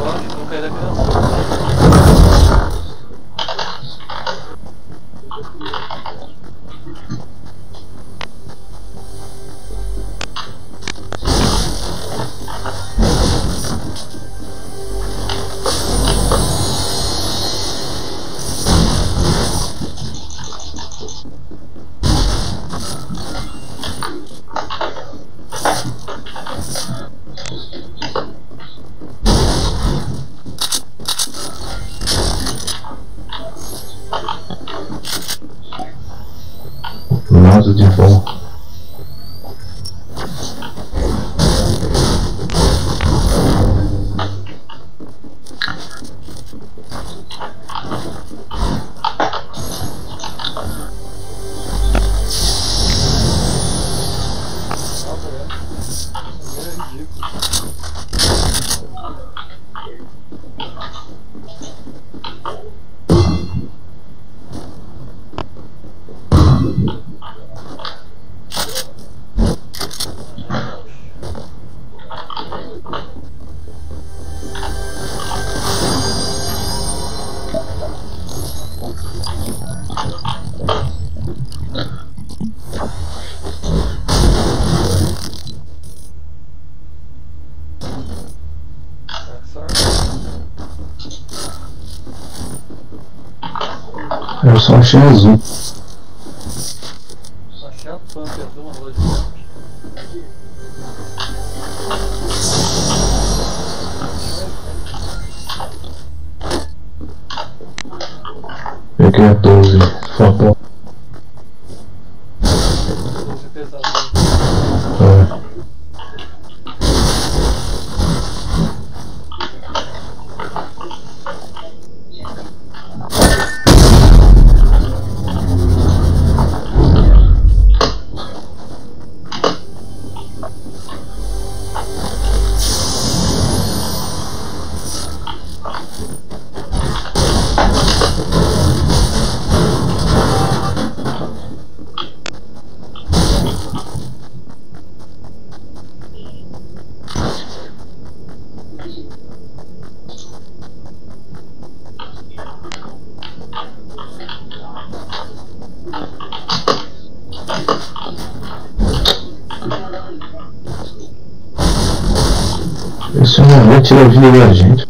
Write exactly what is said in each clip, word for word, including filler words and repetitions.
forte, não cair daqui não. Nada de bom. Eu só achei azul. Achei a pump azul, uma rola de pump. Peguei a doze, faltou. doze pesado. É. Esse não vai tirar a vida da gente.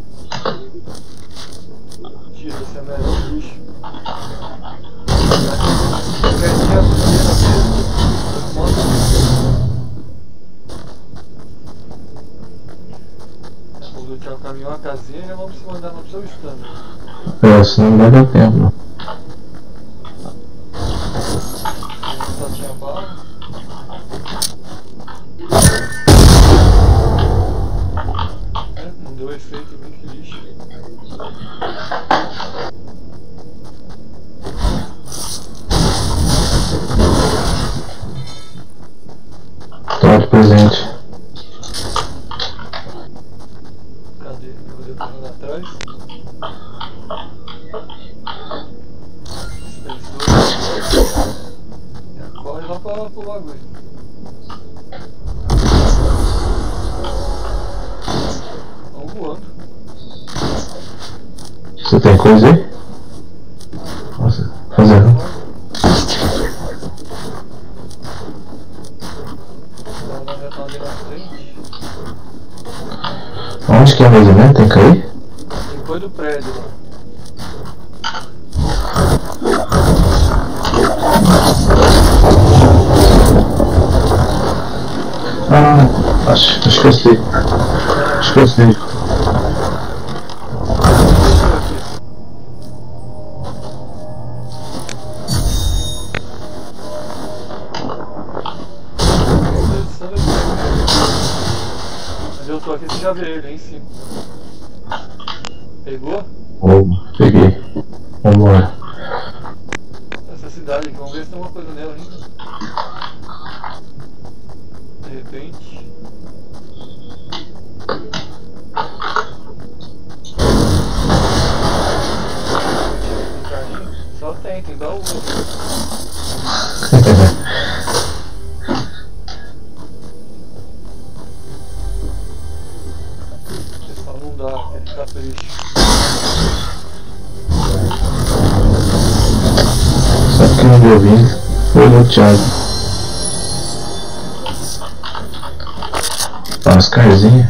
Tira, esse é melhor bicho. Quer tirar a primeira vez? Vou lutear o caminhão, a casinha e já vamos se mandar uma pessoa standard. É, senão não vai dar tempo, não. Só tinha bala. Não deu efeito em mim, que lixo. Toma de presente. Cadê? Eu vou detonando atrás. Corre lá pra, pro bagulho. Vão voando. Você tem coisa aí? Nossa, fazendo. Ela já tá ali na frente. Onde que é mais ou menos? Tem que cair? Depois do prédio lá. Ah, acho, esqueci. Esqueci. Onde eu tô aqui, você já vê ele aí em cima. Pegou? Oh, peguei. Vambora. Essa cidade aqui, vamos ver se tem alguma coisa nela ainda. De repente. Só tem, tem baú. Pessoal, não dá. Capricho. Sabe que não deu vindo? Foi no Thiago. Oscarzinho.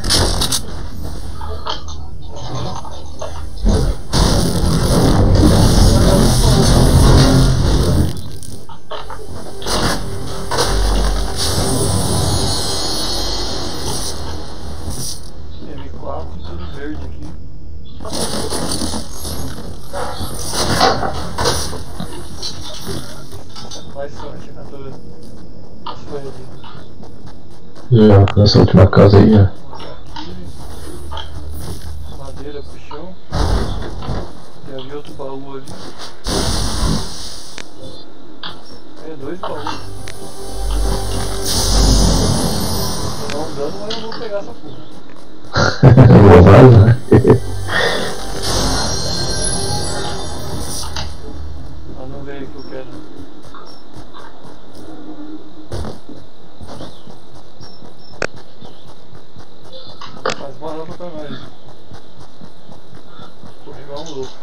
M quatro, tudo verde aqui. Mais sorte, a cantora. Mas foi ali. Já nessa última casa aí, já. Aqui. Madeira pro chão. E ali outro baú ali. É, dois baús. Se não dano, mas eu vou pegar essa porra. Roubado, né? Mas não veio o que eu quero. Faz uma rampa pra nós. Vou igual um louco.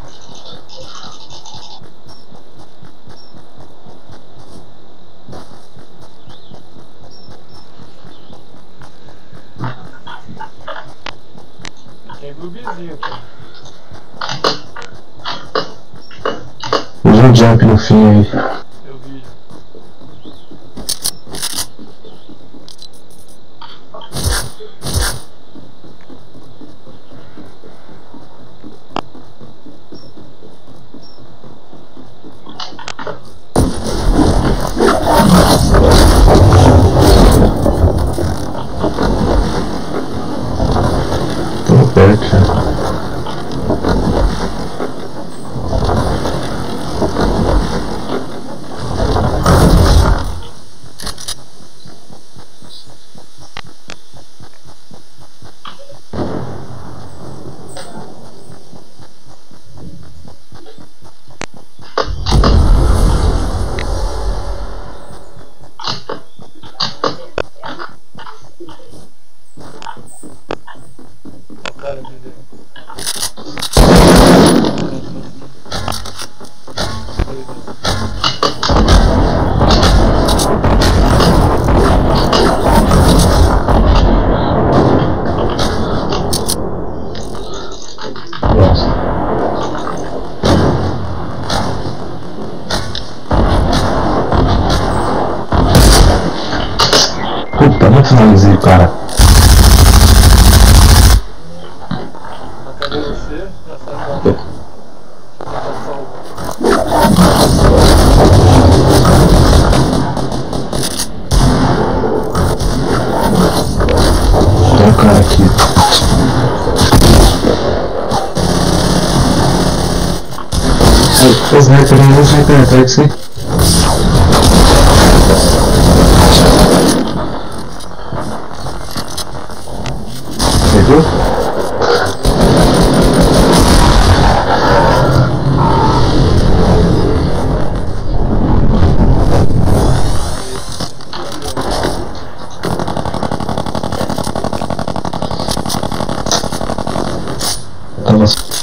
Tem bluebezinho aqui. Usa um jump no fim aí. Eu vi. Tô perto já. O cara me deu. Nossa. Puta, muito finalzinho, cara. A cadê você? Já sai da. Tá salvo. Tem um cara aqui. Ai, o sniper aí, o sniper atrás de você. Pegou? Tava.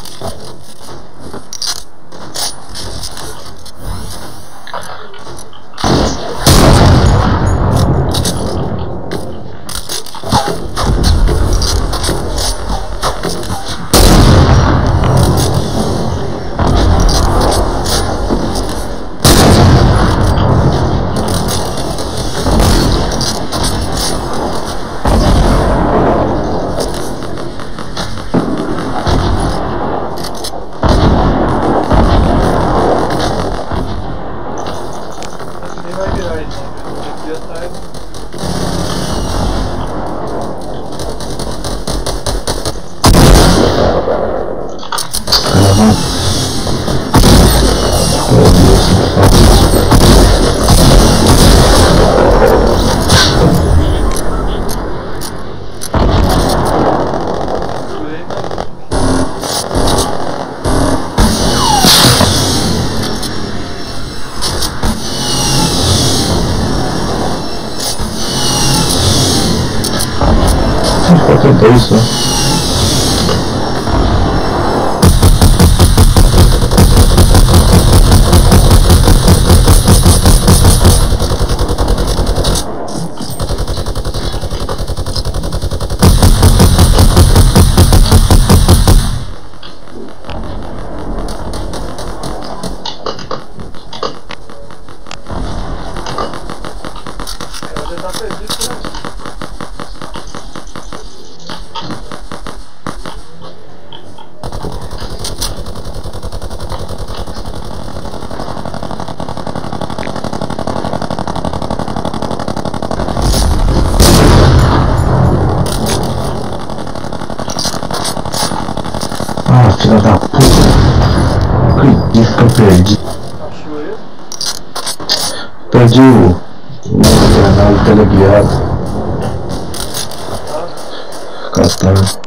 Esse nem vai virar aí, né? Aqui atrás. Caramba. Meu Deus, Segurei, mas. falta dois só. Filha da puta. Não acredito que eu perdi. Achou ele? Perdi o. O canal teleguiado. Tá. Catando.